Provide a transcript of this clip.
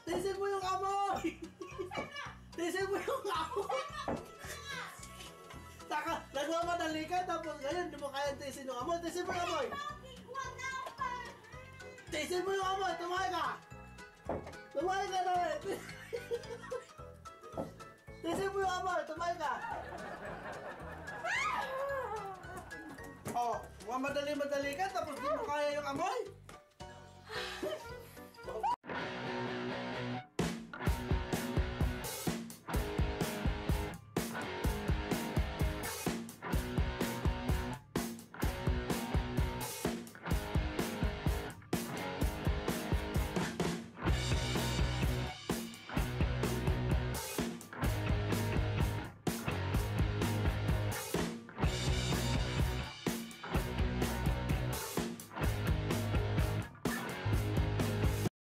Tiisin mo yung amoy! Tiisin mo yung amoy! Saka, nagmamadali ka tapos ngayon hindi mo kaya tiisin yung amoy. Tiisin mo yung amoy! Tiisin mo yung amoy! Tumahay ka! Tumahay ka na rin! Tiisin mo yung amoy! Tumahay ka! Oh, mamadali-madali ka tapos hindi mo kaya yung amoy?